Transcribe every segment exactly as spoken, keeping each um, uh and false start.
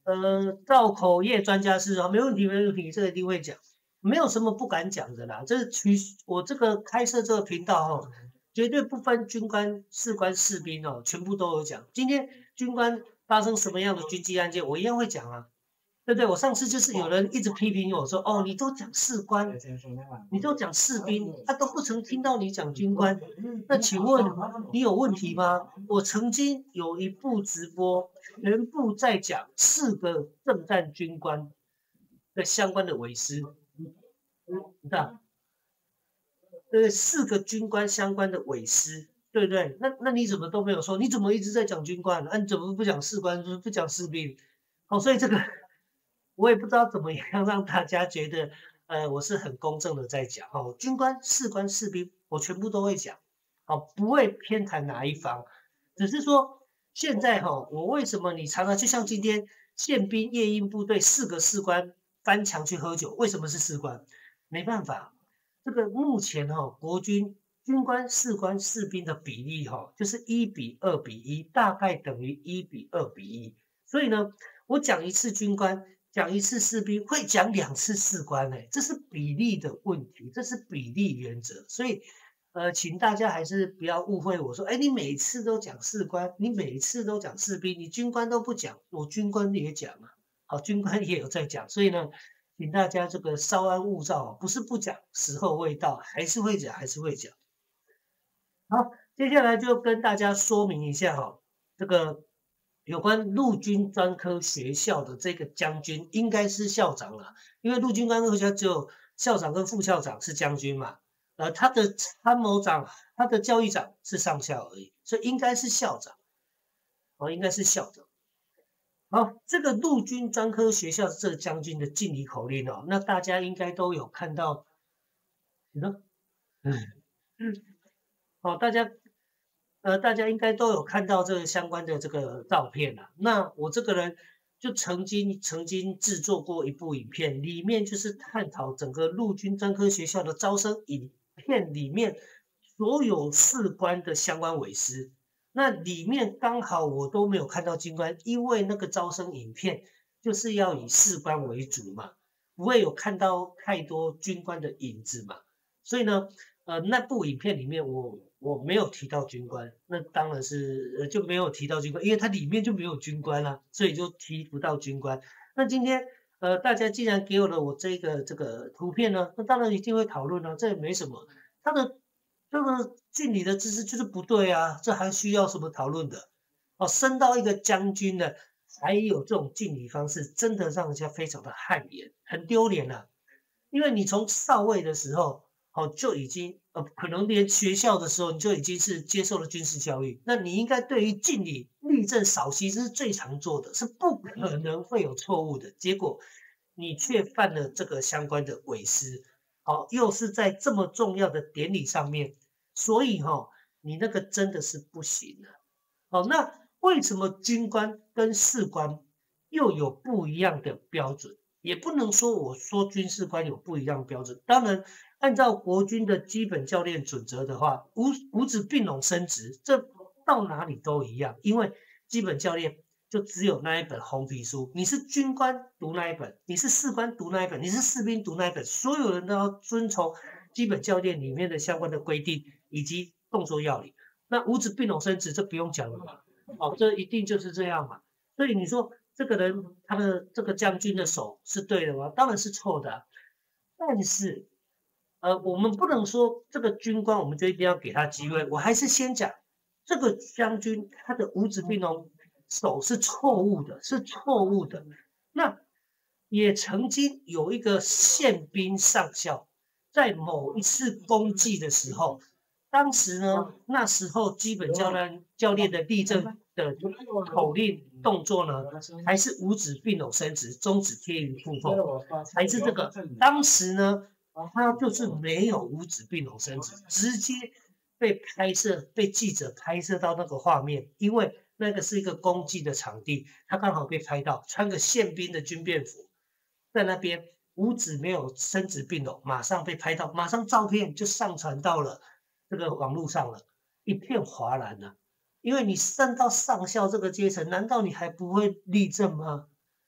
呃，造口业专家是啊，没问题，没问题，这个一定会讲，没有什么不敢讲的啦。这取我这个开设这个频道哦，绝对不分军官、士官、士兵哦，全部都有讲。今天军官发生什么样的军机案件，我一样会讲啊。对不对？我上次就是有人一直批评我说，哦，你都讲士官，你都讲士兵，他都不曾听到你讲军官。那请问你有问题吗？我曾经有一部直播，全部在讲四个政战军官的相关的委师，你看，对，四个军官相关的委师，对不对？那那你怎么都没有说？你怎么一直在讲军官？啊，你怎么不讲士官，不讲士兵？好，所以这个。我也不知道怎么样让大家觉得，呃，我是很公正的在讲哦，军官、士官、士兵，我全部都会讲，哦，不会偏袒哪一方，只是说现在哈、哦，我为什么你常常就像今天宪兵夜鹰部队四个士官翻墙去喝酒，为什么是士官？没办法，这个目前哈、哦，国军军官、士官、士兵的比例哈、哦，就是一比二比一，大概等于一比二比一，所以呢，我讲一次军官。讲一次士兵会讲两次士官哎，这是比例的问题，这是比例原则，所以呃，请大家还是不要误会我说，哎，你每次都讲士官，你每次都讲士兵，你军官都不讲，我军官也讲啊，好，军官也有在讲，所以呢，请大家这个稍安勿躁，不是不讲，时候未到，还是会讲，还是会讲。好，接下来就跟大家说明一下哈，这个。有关陆军专科学校的这个将军应该是校长了，因为陆军专科学校只有校长跟副校长是将军嘛，呃，他的参谋长、他的教育长是上校而已，所以应该是校长，哦，应该是校长。好，这个陆军专科学校这个将军的敬礼口令哦，那大家应该都有看到，你呢？嗯嗯，好，大家。呃，大家应该都有看到这个相关的这个照片啦。那我这个人就曾经曾经制作过一部影片，里面就是探讨整个陆军专科学校的招生影片里面所有士官的相关委师。那里面刚好我都没有看到军官，因为那个招生影片就是要以士官为主嘛，不会有看到太多军官的影子嘛。所以呢，呃，那部影片里面我。我没有提到军官，那当然是呃就没有提到军官，因为它里面就没有军官啦、啊，所以就提不到军官。那今天呃大家既然给我了我这个这个图片呢，那当然一定会讨论了、啊，这也没什么。他的这个敬礼的姿势就是不对啊，这还需要什么讨论的？哦，升到一个将军的，还有这种敬礼方式，真的让人家非常的汗颜，很丢脸啊。因为你从少尉的时候。哦，就已经呃，可能连学校的时候你就已经是接受了军事教育，那你应该对于敬礼、立正、稍息，这是最常做的，是不可能会有错误的。结果你却犯了这个相关的违失，好、哦，又是在这么重要的典礼上面，所以哈、哦，你那个真的是不行的。好、哦，那为什么军官跟士官又有不一样的标准？也不能说我说军事官有不一样的标准，当然。按照国军的基本教练准则的话，五五指并拢升职，这到哪里都一样，因为基本教练就只有那一本红皮书。你是军官读那一本，你是士官读那一本，你是士兵读那一本，所有人都要遵从基本教练里面的相关的规定以及动作要领。那五指并拢升职，这不用讲了嘛，哦，这一定就是这样嘛。所以你说这个人他的这个将军的手是对的吗？当然是错的、啊，但是。呃，我们不能说这个军官我们就一定要给他机会，我还是先讲这个将军他的五指并拢手是错误的，是错误的。那也曾经有一个宪兵上校，在某一次公祭的时候，当时呢，那时候基本教练教练的立正的口令动作呢，还是五指并拢伸直，中指贴于腹后，还是这个。当时呢。他就是没有五指并拢伸直，直接被拍摄，被记者拍摄到那个画面，因为那个是一个公祭的场地，他刚好被拍到穿个宪兵的军便服，在那边五指没有伸直并拢，马上被拍到，马上照片就上传到了这个网络上了，一片哗然啊！因为你升到上校这个阶层，难道你还不会立正吗？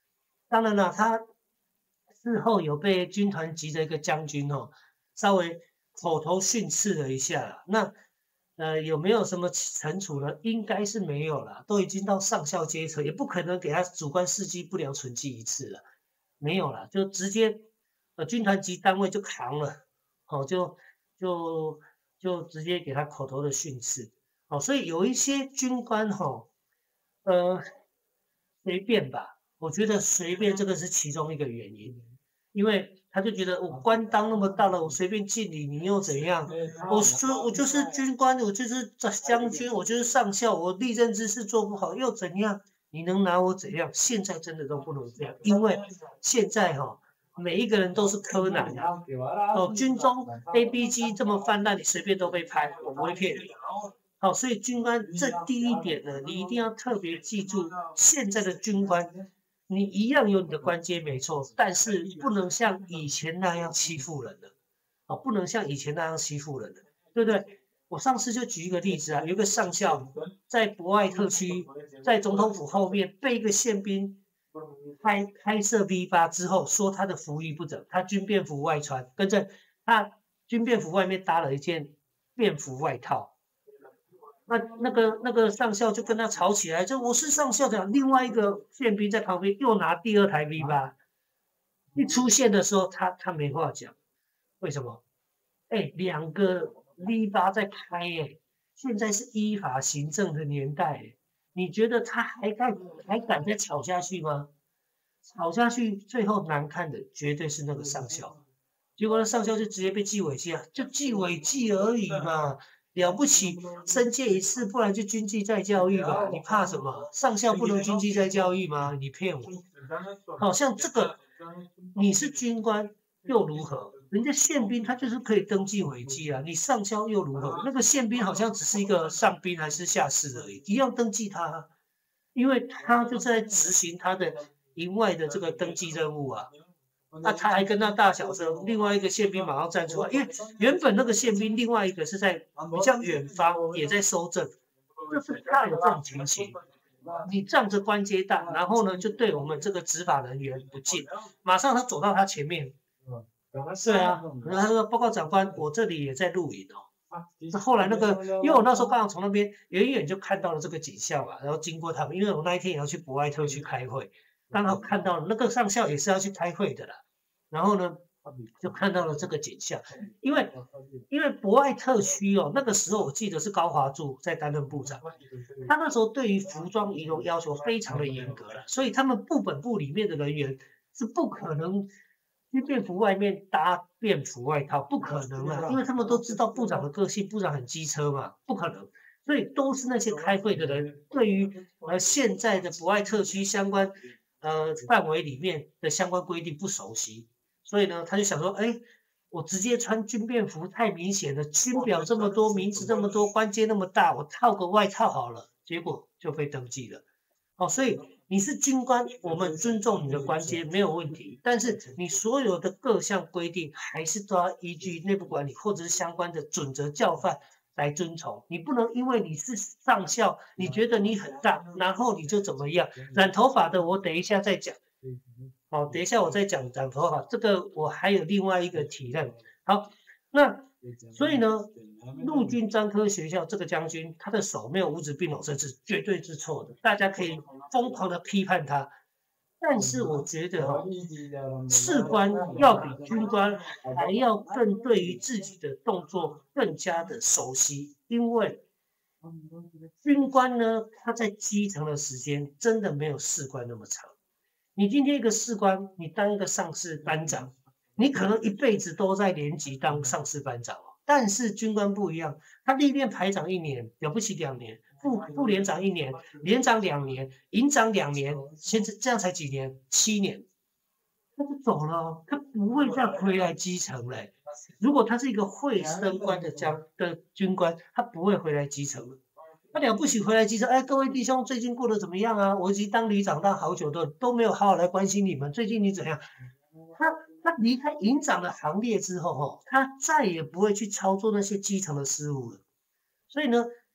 当然了，他事后有被军团级的一个将军哦，稍微口头训斥了一下啦。那呃有没有什么惩处呢？应该是没有啦，都已经到上校阶层，也不可能给他主观事迹不良存记一次了，没有啦，就直接呃军团级单位就扛了，哦就就就直接给他口头的训斥。哦，所以有一些军官哈、哦，呃，随便吧，我觉得随便这个是其中一个原因，因为他就觉得我官当那么大了，我随便敬礼，你又怎样？我说我就是军官，我就是将军，我就是上校，我立正之事做不好又怎样？你能拿我怎样？现在真的都不能这样，因为现在哈、哦，每一个人都是柯南啊，哦，军中 A B 机这么泛滥，你随便都被拍，我不会骗你。好，所以军官这第一点呢，你一定要特别记住，现在的军官，你一样有你的官阶没错，但是不能像以前那样欺负人了，啊，不能像以前那样欺负人了，对不对？我上次就举一个例子啊，有一个上校在博爱特区，在总统府后面被一个宪兵开开设 V 八之后，说他的服役不整，他军便服外穿，跟着他军便服外面搭了一件便服外套。那那个那个上校就跟他吵起来，就我是上校长，另外一个宪兵在旁边又拿第二台 V 八，一出现的时候他他没话讲，为什么？哎，两个 V 八在开哎，现在是依法行政的年代哎，你觉得他还敢还敢再吵下去吗？吵下去最后难看的绝对是那个上校，结果那上校就直接被记违纪啊，就记违纪而已嘛。了不起，申诫一次，不然就军纪再教育吧。你怕什么？上校不能军纪再教育吗？你骗我！好像这个，你是军官又如何？人家宪兵他就是可以登记违纪啊，你上校又如何？那个宪兵好像只是一个上兵还是下士而已，一样登记他啊，因为他就是在执行他的营外的这个登记任务啊。那他还跟那大小声，另外一个宪兵马上站出来，因为原本那个宪兵另外一个是在比较远方，也在收证，就是怕有这种情形。你仗着官阶大，然后呢就对我们这个执法人员不敬，马上他走到他前面，对啊，然后他说报告长官，我这里也在录影哦。是后来那个，因为我那时候刚好从那边远远就看到了这个景象嘛，然后经过他们，因为我那一天也要去博爱特区开会。刚好看到了那个上校也是要去开会的啦，然后呢就看到了这个景象，因为因为博爱特区哦，那个时候我记得是高华柱在担任部长，他那时候对于服装仪容要求非常的严格了，所以他们部本部里面的人员是不可能去便服外面搭便服外套，不可能啊，因为他们都知道部长的个性，部长很机车嘛，不可能。所以都是那些开会的人，对于呃现在的博爱特区相关呃范围里面的相关规定不熟悉，所以呢，他就想说，哎，我直接穿军便服太明显了，军表这么多，名字这么多，官阶那么大，我套个外套好了，结果就被登记了。哦，所以你是军官，我们尊重你的官阶没有问题，但是你所有的各项规定还是都要依据内部管理或者是相关的准则教范来遵从。你不能因为你是上校，你觉得你很大，然后你就怎么样？染头发的我等一下再讲。好，等一下我再讲染头发，这个我还有另外一个体认。好，那所以呢，陆军专科学校这个将军，他的手没有五指并拢，这是绝对是错的，大家可以疯狂的批判他。但是我觉得哦，士官要比军官还要更对于自己的动作更加的熟悉，因为军官呢，他在基层的时间真的没有士官那么长。你今天一个士官，你当一个上士班长，你可能一辈子都在连级当上士班长哦。但是军官不一样，他历练排长一年，了不起两年，副副连长一年，连长两年，营长两年，现在这样才几年？七年，他就走了，他不会再回来基层嘞。如果他是一个会升官的将的军官，他不会回来基层了。他了不起回来基层，哎，各位弟兄最近过得怎么样啊？我已经当旅长当好久都都没有好好来关心你们，最近你怎样？他他离开营长的行列之后，哈，他再也不会去操作那些基层的事务了。所以呢，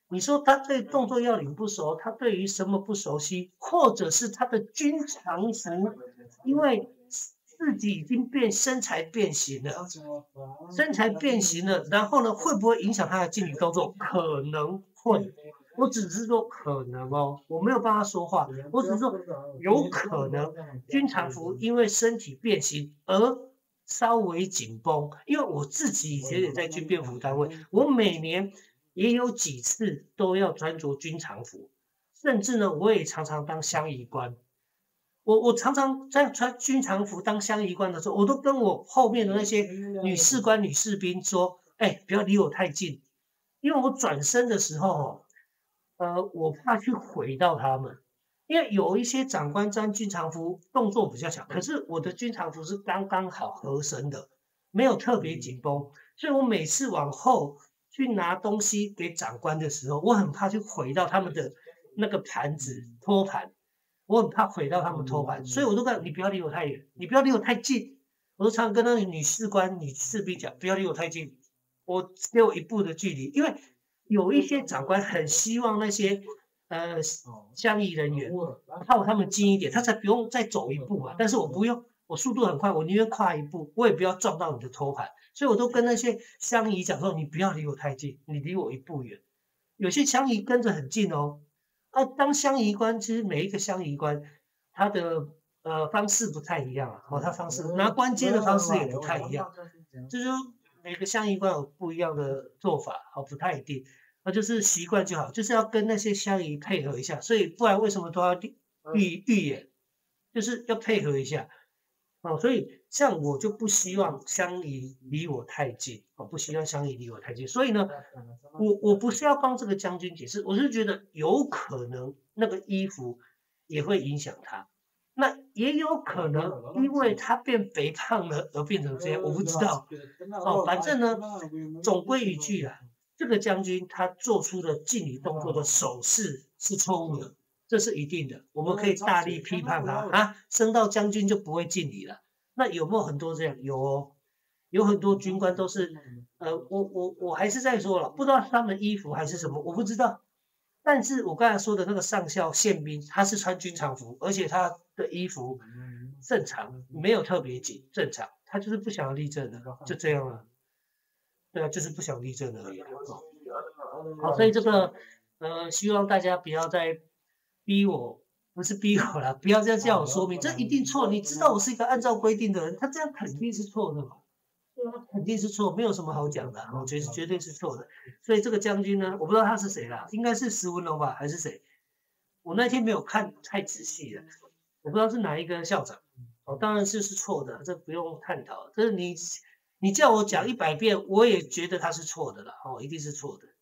你说他对动作要领不熟，他对于什么不熟悉，或者是他的军常服，因为自己已经变身材变形了，身材变形了，然后呢，会不会影响他的敬礼动作？可能会。我只是说可能哦，我没有帮他说话，我只是说有可能军常服因为身体变形而稍微紧绷。因为我自己以前也在军便服单位，我每年也有几次都要穿着军常服，甚至呢，我也常常当乡仪官。我我常常在穿军常服当乡仪官的时候，我都跟我后面的那些女士官、女士兵说：“哎、欸，不要离我太近，因为我转身的时候，呃，我怕去毁到他们。因为有一些长官穿军常服动作比较小，可是我的军常服是刚刚好合身的，没有特别紧绷，所以我每次往后去拿东西给长官的时候，我很怕去毁到他们的那个盘子托盘。”我很怕毁到他们托盘，所以我都告诉你不要离我太远，你不要离我太近。我都常跟那个女士官、女士兵讲，不要离我太近，我给我一步的距离。因为有一些长官很希望那些呃乡仪人员靠他们近一点，他才不用再走一步嘛。但是我不用，我速度很快，我宁愿跨一步，我也不要撞到你的托盘。所以我都跟那些乡仪讲说，你不要离我太近，你离我一步远。有些乡仪跟着很近哦。啊，当乡仪官，其实每一个乡仪官，他的呃方式不太一样啊，哦，他方式拿官阶的方式也不太一样，就是说每个乡仪官有不一样的做法，哦，不太一定，那就是习惯就好，就是要跟那些乡仪配合一下，所以不然为什么都要预预演，就是要配合一下。哦，所以像我就不希望乡仪离我太近，哦，不希望乡仪离我太近。所以呢，我我不是要帮这个将军解释，我是觉得有可能那个衣服也会影响他，那也有可能因为他变肥胖了而变成这样，我不知道。哦，反正呢，总归一句啊，这个将军他做出的敬礼动作的手势是错误的。这是一定的，我们可以大力批判他啊！升到将军就不会敬礼了。那有没有很多这样？有哦，有很多军官都是，呃，我我我还是在说了，不知道他们衣服还是什么，我不知道。但是我刚才说的那个上校宪兵，他是穿军常服，而且他的衣服正常，没有特别紧，正常。他就是不想要立正的，就这样了。对啊，就是不想立正而已。好，所以这个呃，希望大家不要再逼我，不是逼我啦，不要再叫我说明，这一定错。你知道我是一个按照规定的人，他这样肯定是错的嘛。对啊，肯定是错，没有什么好讲的，我觉得绝对是错的。所以这个将军呢，我不知道他是谁啦，应该是石文龙吧，还是谁？我那天没有看太仔细了，我不知道是哪一个校长。哦，当然是是错的，这不用探讨。这是你你叫我讲一百遍，我也觉得他是错的了，哦，一定是错的。